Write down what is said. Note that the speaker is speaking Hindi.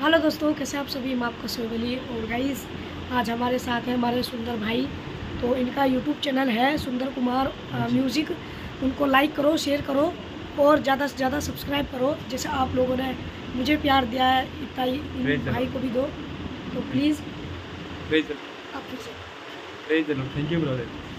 हेलो दोस्तों, कैसे आप सभी। मैं आपका सोवली और गाइस आज हमारे साथ है हमारे सुंदर भाई। तो इनका यूट्यूब चैनल है सुंदर कुमार म्यूज़िक। उनको लाइक करो, शेयर करो और ज़्यादा से ज़्यादा सब्सक्राइब करो। जैसे आप लोगों ने मुझे प्यार दिया है इतना ही इन भाई को भी दो। तो प्लीज़ आप फिर से थैंक यू ब्रदर।